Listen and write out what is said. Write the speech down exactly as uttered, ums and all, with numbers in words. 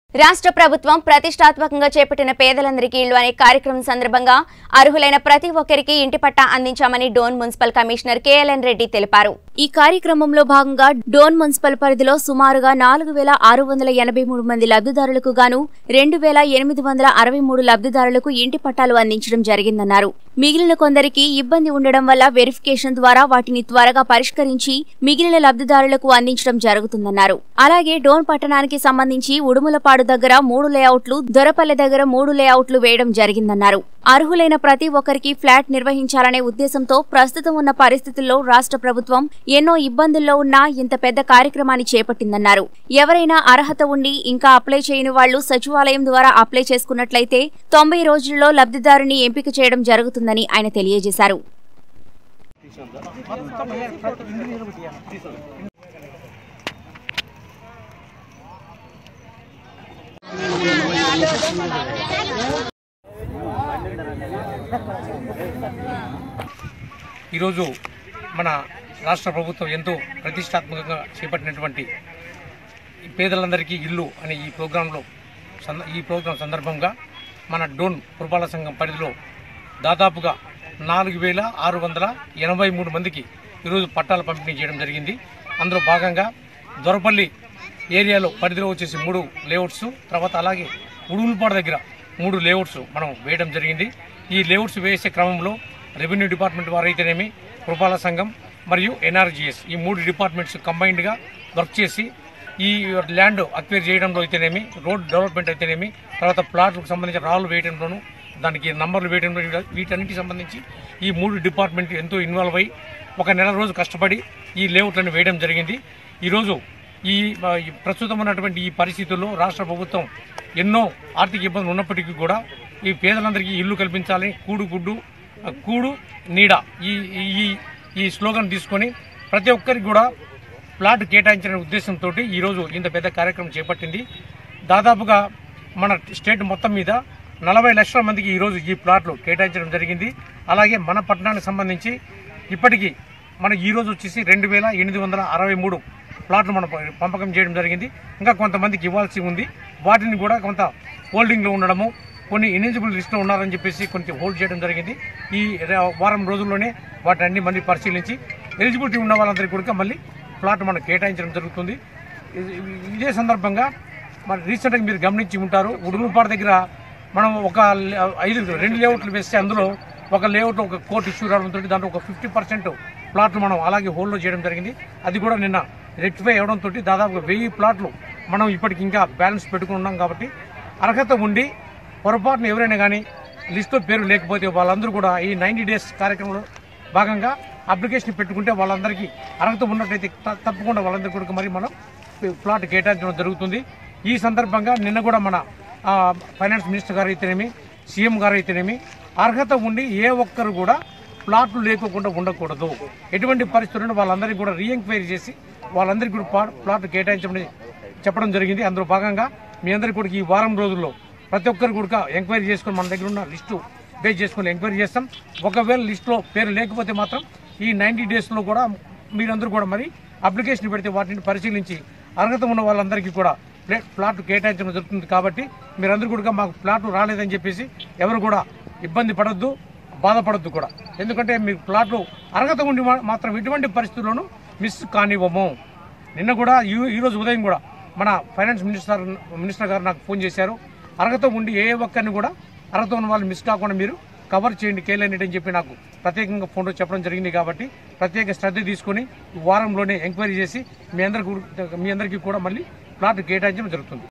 రాష్ట్ర ప్రభుత్వం ప్రతిష్టాత్మకంగా చేపట్టిన పేదలందరికీ ఇళ్లు అనే కార్యక్రమం సందర్భంగా అర్హులైన ప్రతి ఒక్కరికి ఇంటి పట్టా అందించామని Dhone municipal commissioner KLN Reddy తెలిపారు। ఈ కార్యక్రమంలో భాగంగా డోన్ మున్సిపల్ పరిధిలో సుమారుగా నాలుగు వేల ఆరు వందల ఎనభై మూడు మంది లబ్ధిదారులకు గాను రెండు వేల ఎనిమిది వందల అరవై మూడు లబ్ధిదారులకు ఇంటి పట్టాలు అందించడం జరిగిందన్నారు। మిగిలిన కొందరికి ఇబ్బంది ఉండడం వల్ల వెరిఫికేషన్ ద్వారా వాటిని త్వరగా పరిష్కరించి మిగిలిన లబ్ధిదారులకు అందించడం జరుగుతుందన్నారు। అలాగే డోన్ పట్టణానికి సంబంధించి ఉడుములపాడు దగ్గర మూడు లేఅవుట్లు, దొరపల్లె దగ్గర మూడు లేఅవుట్లు వేయడం జరిగిందన్నారు। అర్హులైన ప్రతి ఒక్కరికి ఫ్లాట్ నిర్వహించాలనే ఉద్దేశంతో ప్రస్తుతం ఉన్న పరిస్థితుల్లో రాష్ట్ర ప్రభుత్వం ఎన్నో ఇబ్బందుల్లో ఉన్నా ఇంత పెద్ద కార్యక్రమాన్ని చేపట్టిందన్నారు। ఎవరైనా అర్హత ఉండి ఇంకా అప్లై చేయని వాళ్లు సచివాలయం ద్వారా అప్లై చేసుకున్నట్లయితే తొంభై రోజుల్లో లబ్ధిదారుని ఎంపిక చేయడం జరుగుతుందని ఆయన తెలియజేశారు। ఈరోజు మన రాష్ట్ర ప్రభుత్వం ఎంతో ప్రతిష్టాత్మకంగా చేపట్టినటువంటి పేదలందరికీ ఇల్లు అనే ఈ ప్రోగ్రాంలో ఈ ప్రోగ్రాం సందర్భంగా మన డోన్ పురపాలక సంఘం పరిధిలో దాదాపుగా నాలుగు వేల ఆరు వందల ఎనభై మూడు మందికి ఈరోజు పట్టాల పంపిణీ చేయడం జరిగింది। అందులో భాగంగా దొరపల్లి ఏరియాలో పరిధిలో వచ్చేసి మూడు లేఅవుట్స్, తర్వాత అలాగే ఉడుములపాడు దగ్గర మూడు లేఅవుట్స్ మనం వేయడం జరిగింది। ఈ లేఅవుట్స్ వేసే క్రమంలో రెవెన్యూ డిపార్ట్మెంట్ వారు అయితేనేమి, పురపాలక సంఘం మరియు ఎన్ఆర్జీఎస్ ఈ మూడు డిపార్ట్మెంట్స్ కంబైన్డ్గా వర్క్ చేసి ఈ ల్యాండ్ అక్వైర్ చేయడంలో అయితేనేమి, రోడ్ డెవలప్మెంట్ అయితేనేమి, తర్వాత ప్లాట్లకు సంబంధించిన రాళ్ళు వేయడంలోనూ, దానికి నంబర్లు వేయడంలో, వీటన్నిటికి సంబంధించి ఈ మూడు డిపార్ట్మెంట్ ఎంతో ఇన్వాల్వ్ అయ్యి ఒక నెల రోజు కష్టపడి ఈ లేఅవుట్లను వేయడం జరిగింది। ఈరోజు ఈ ప్రస్తుతం ఉన్నటువంటి ఈ పరిస్థితుల్లో రాష్ట్ర ప్రభుత్వం ఎన్నో ఆర్థిక ఇబ్బందులు ఉన్నప్పటికీ కూడా ఈ పేదలందరికీ ఇల్లు కల్పించాలని కూడు గుడ్డు కూడు నీడ ఈ ఈ ఈ స్లోగన్ తీసుకొని ప్రతి ఒక్కరికి కూడా ప్లాట్ కేటాయించిన ఉద్దేశంతో ఈరోజు ఇంత పెద్ద కార్యక్రమం చేపట్టింది। దాదాపుగా మన స్టేట్ మొత్తం మీద నలభై లక్షల మందికి ఈరోజు ఈ ప్లాట్లు కేటాయించడం జరిగింది। అలాగే మన పట్టణానికి సంబంధించి ఇప్పటికీ మన ఈరోజు వచ్చేసి రెండు వేల ఎనిమిది వందల అరవై మూడు ప్లాట్లు మనం పంపకం చేయడం జరిగింది। ఇంకా కొంతమందికి ఇవ్వాల్సి ఉంది, వాటిని కూడా కొంత హోల్డింగ్లో ఉండడము, కొన్ని ఎలిజిబుల్ లిస్టులో ఉన్నారని చెప్పేసి కొంచెం హోల్డ్ చేయడం జరిగింది। ఈ వారం రోజుల్లోనే వాటిని అన్ని మళ్ళీ పరిశీలించి ఎలిజిబిలిటీ ఉన్న వాళ్ళందరికీ కూడా మళ్ళీ ప్లాట్ మనం కేటాయించడం జరుగుతుంది। ఇదే సందర్భంగా మరి రీసెంట్గా మీరు గమనించి ఉంటారు, ఉడుములపాడు దగ్గర మనం ఒక ఐదు రెండు లేఅవుట్లు వేస్తే అందులో ఒక లేఅవుట్లో ఒక కోర్టు ఇష్యూ రావడంతో దాంట్లో ఒక ఫిఫ్టీ పర్సెంట్ ప్లాట్లు మనం అలాగే హోల్డ్లో చేయడం జరిగింది। అది కూడా నిన్న రెక్టిఫై అవడంతో దాదాపు వెయ్యి ప్లాట్లు మనం ఇప్పటికి ఇంకా బ్యాలెన్స్ పెట్టుకున్నాం। కాబట్టి అర్హత ఉండి పొరపాటున ఎవరైనా కానీ లిస్టులో పేరు లేకపోతే వాళ్ళందరూ కూడా ఈ నైంటీ డేస్ కార్యక్రమంలో భాగంగా అప్లికేషన్ పెట్టుకుంటే వాళ్ళందరికీ అర్హత ఉన్నట్లయితే తప్పకుండా వాళ్ళందరికీ కూడా మరి మనం ప్లాట్ కేటాయించడం జరుగుతుంది। ఈ సందర్భంగా నిన్న కూడా మన ఫైనాన్స్ మినిస్టర్ గారు అయితేనేమి, సీఎం గారు అయితేనేమి అర్హత ఉండి ఏ ఒక్కరు కూడా ప్లాట్లు లేకోకుండా ఉండకూడదు, ఎటువంటి పరిస్థితుల్లో వాళ్ళందరికీ కూడా రీఎంక్వైరీ చేసి వాళ్ళందరికీ కూడా ప్లాట్లు కేటాయించమని చెప్పడం జరిగింది। అందులో భాగంగా మీ అందరికీ కూడా ఈ వారం రోజుల్లో ప్రతి ఒక్కరు కూడా ఎంక్వైరీ చేసుకొని మన దగ్గర ఉన్న లిస్టు బేస్ చేసుకొని ఎంక్వైరీ చేస్తాం। ఒకవేళ లిస్టులో పేరు లేకపోతే మాత్రం ఈ నైంటీ డేస్లో కూడా మీరందరూ కూడా మరి అప్లికేషన్ పెడితే వాటిని పరిశీలించి అర్హత ఉన్న వాళ్ళందరికీ కూడా ప్లాట్లు కేటాయించడం జరుగుతుంది। కాబట్టి మీరందరూ కూడా మాకు ప్లాట్లు రాలేదని చెప్పేసి ఎవరు కూడా ఇబ్బంది పడద్దు, బాధపడద్దు కూడా, ఎందుకంటే మీరు ప్లాట్లు అర్హత ఉండి మాత్రం ఎటువంటి పరిస్థితుల్లోనూ మిస్ కానివ్వము। నిన్న కూడా ఈరోజు ఉదయం కూడా మన ఫైనాన్స్ మినిస్టర్ మినిస్టర్ గారు నాకు ఫోన్ చేశారు, అర్హత ఉండి ఏ ఒక్కరిని కూడా అర్హత ఉన్న వాళ్ళు మిస్ కాకుండా మీరు కవర్ చేయండి కేఎల్ఎన్ అని చెప్పి నాకు ప్రత్యేకంగా ఫోన్లో చెప్పడం జరిగింది। కాబట్టి ప్రత్యేక శ్రద్ధ తీసుకొని వారంలోనే ఎంక్వైరీ చేసి మీ అందరికీ మీ అందరికీ కూడా మళ్ళీ ప్లాట్ కేటాయించడం జరుగుతుంది।